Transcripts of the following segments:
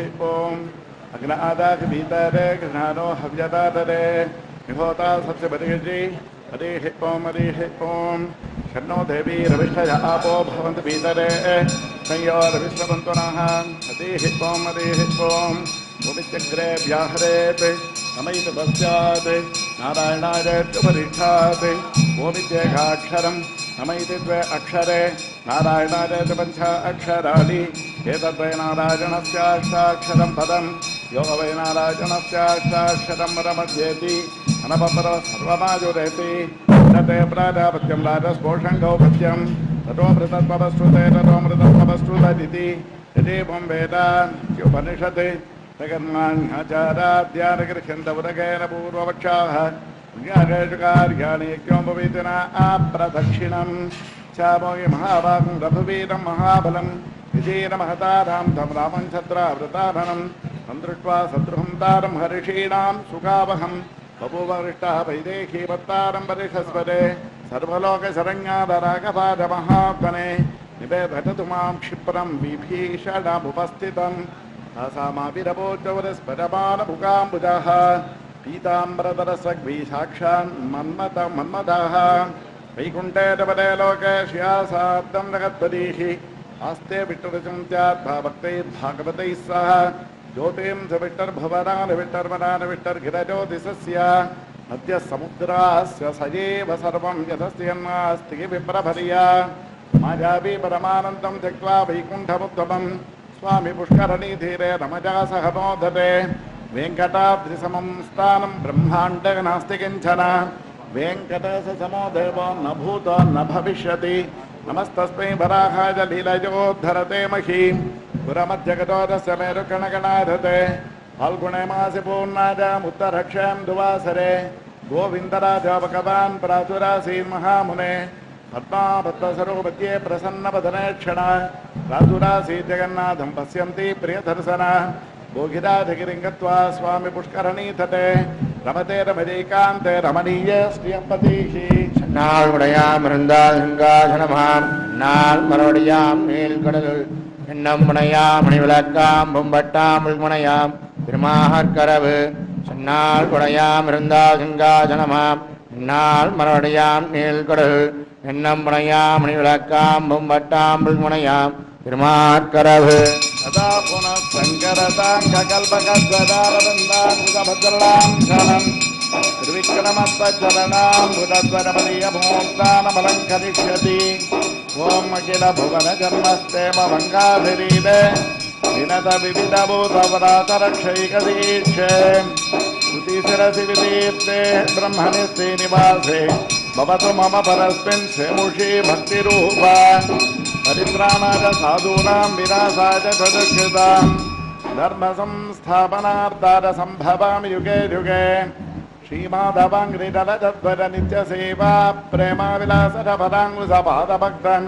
ओम अग्नादाक भीतरे घ्रानो हव्यदातरे विभोता सत्यपरिजी हरिः ओम शन्नो देवी रविषय आपो भवन्तु भीतरे संयोरविश्ववन्तु नः हरिः ओम भूमिचक्रे व्याहरेत् समयित पश्चात् नारायणाय परीक्षात् भूमित्येकाक्षरं नमैति द्वे अक्षरे नारायणाय पंच अक्षराणि एतद्वै नारायणस्याष्टाक्षरं पदं यो वै नारायणस्याष्टाक्षरं रमध्येति अनपपरो सर्वमायुरेति तते प्राजापत्यं राजस्पोषं गौपत्यं ततो मृतत्ववस्तुते ततो मृतत्ववस्तुतदिति यदि त्वं वेद उपनिषत् प्रकर्माण्याचाराद्यानगृह्यन्तवरकेन पूर्वपक्षाः ज्ञानेषु कार्याणि क्योपवीतिना अप्रदक्षिणं चामोहि महाभागं रघुवीरं महाबलं विजयनमहतारां तं रामं छत्रावृतारणं तं दृष्ट्वा शत्रुं तारं हर्षीणां सुखावहं बभूवरिष्ठः वैदेही वत्तारं परिषस्पदे सर्वलोकशरण्यादरागपादमहाग्ने निवेदतु मां क्षिप्रं विभीषणमुपस्थितं तासामाविरवोच्चवरस्परमानमुकाम्बुजः पीताम्बरधरसग्भि साक्षान् मन्मथः वैकुण्ठे तपदे लोके श्यासाब्दं जगत्पदीः आस्ते विष्णुरचिन्त्यात् भक्तैर्भागवतैः सह ज्योतिं च विष्टर्भुवनान् विष्टर्वनान् विष्टर्गिरज्योतिषस्य अद्य समुद्रास्य सजेव सर्वं यदस्ति विप्रभर्या मायावी परमानन्दं त्यक्त्वा वैकुण्ठमुत्तमं स्वामी पुष्करणी धीरे रमजा सह मोदते वेङ्कटाद्रिसमं स्थानं ब्रह्माण्डे नास्ति किञ्चन वेङ्कटेशसमो देवो न भूतो न भविष्यति नमस्तस्मै वराहाय लीलयोद्धरते महीं पुरमध्यगतोदस्य मेरुकणगणाधते फाल्गुणे मासि पूर्णायाम् उत्तरक्षां दुवासरे गोविन्दराजा भगवान् प्रातुरासीन्महामुने पद्माभद्रसरोपद्ये प्रसन्नवदने क्षण प्रातुरासीत् जगन्नाथं पश्यन्ति प्रियदर्शन भोगिराधगिरिं गत्वा स्वामी पुष्करणी तटे रमते रमणीकान्ते रमणीय श्रियपतिः नाल्मुडयां हृन्दासिंहासनमां नाल्मरोडियां नील्कடலுள் எண்ணம் முனையாம் மணிவிளக்காம் பொம்பட்டாம் உள்முனையாம் திருமாகரவு சன்னால் குடையாம் ஹிருந்தாசிங்காசனமாம் நாள் மறுபடியாம் நீள்கடலுள் எண்ணம் முனையாம் மணிவிளக்காம் பொம்பட்டாம் உள்முனையாம் திருமாகரவு सदा पुनः शङ्करताङ्कल्पकद्वदारवृन्दाङ्गभद्रलां त्रिविक्रमत्वचरणां बुधद्वरपदीयभूक्तानमलङ्करिष्यति ॐ अखिलभुवनजन्मस्तेम भङ्गाभिरीडे विनत विविधभूतवरातरक्षैकदीक्षे श्रुतिशिरसि विदीप्ते ब्रह्मणि श्रीनिवासे भवतु मम परस्मिन् शेमुषी भक्तिरूपा परित्राणाय साधूनां विनाशाय सदुष्कृतां धर्मसंस्थापनार्थाय सम्भवामि युगे युगे श्रीमाधवाङ्घ्रिदलतद्वര नित्यसेवा प्रेमाविलासफलाङ्गुसपादभक्तं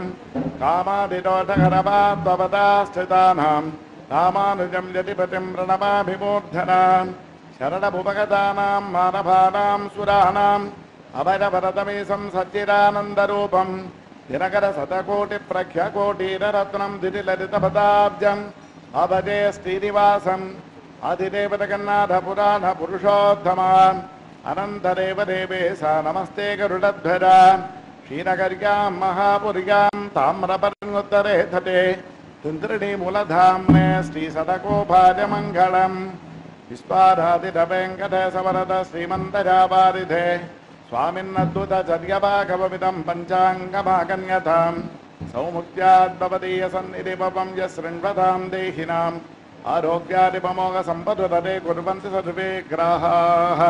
कामादिदोषकरपाद्भवताश्चितानां रामानुजं यतिपतिं प्रणमाभिमूर्धना शरणमुपगतानां मानवानां सुराणाम् अभयवरतमीशं सच्चिदानन्दरूपं दिनकर शतकोटि प्रख्यकोटिरत्नं दितिललितपदाब्जम् अभजे श्रीनिवासम् आदिदेवतगन्नाथ पुराण पुरुषोत्तमान् अनन्तदेव देवेश नमस्ते गरुडध्वज श्रीनगर्यां महापुर्यां ताम्रपर्णोत्तरे तटे तुन्द्रिणीमूलधाम्ने श्रीसतकोपायमङ्गलम् विश्वाराधितवेङ्कटेशवरद श्रीमन्तजावारिधे स्वामिन्नद्भुतचर्यभागवमिदं पञ्चाङ्गमागण्यतां सौमुख्याद्भवदीयसन्निधिपवं यशृण्वतां देहिनाम् आरोग्यादिपमोघसम्पदुदरे कुर्वन्ति सर्वे ग्राहाः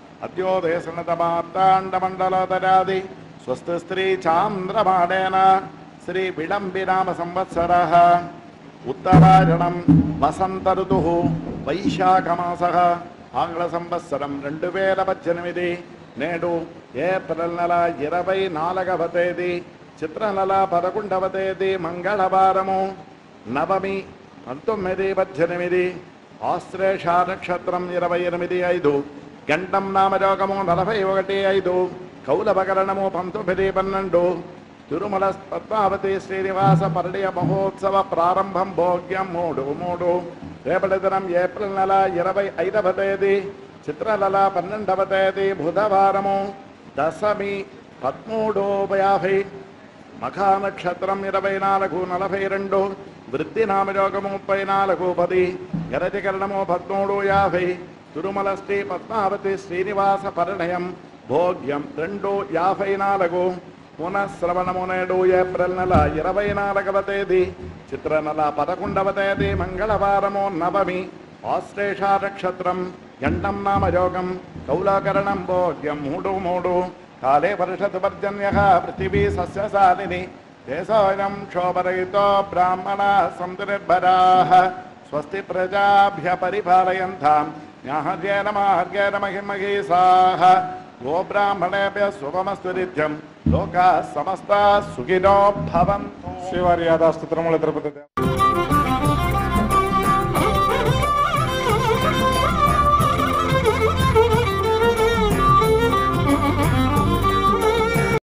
अद्योदयसनतमार्ताण्डमण्डलोदरादि स्वस्तिस्त्री चान्द्रमाणेन श्रीविडम्बिनाम संवत्सरः उत्तरायणं वसंत ऋतुः वैशाखमासः आंग्ल संवत्सरं 2018 నేడు ఏప్రిల్ నెల 24వ తేదీ చిత్ర నెల 11వ తేదీ మంగళవారము నవమి 1918 ఆశ్లేష నక్షత్రం 28/5 గండం నామయోగము 41/5 కౌలభకరణము 19/12 తిరుమల పద్మావతి శ్రీనివాస పరిణయ మహోత్సవ ప్రారంభం భోగ్యం 3/3 రేపటి దినం ఏప్రిల్ నెల 25వ తేదీ చిత్ర నెల 12వ తేదీ బుధవారము దశమి 13:50 మఖా నక్షత్రం 24:42 వృద్ధి నామయోగము 34:10 గరజకరణము 13:50 తిరుమల శ్రీ పద్మావతి శ్రీనివాస పరిణయం భోగ్యం 2:54 పునఃశ్రవణము నేడు ఏప్రిల్ నెల 24వ తేదీ చిత్ర నెల 11వ తేదీ మంగళవారము నవమి ఆశ్లేష నక్షత్రం గండం నామయోగం కౌలాకరణం భోగ్యం 3:3 కాలే వర్షతు పర్జన్యః పృథివీ సస్యశాలిని దేశోయం క్షోభరహితో బ్రాహ్మణా సంతు నిర్భరాః స్వస్తి ప్రజాభ్య పరిపాలయంతాం న్యాహర్యేణ మాహర్యేణ మహిమహీసాః గోబ్రాహ్మణేభ్యः శుభమస్తు నిత్యం లోకాः సమస్తాः సుఖినో భవంతు. శ్రీవారి యాదాస్తు తిరుమల తిరుపతి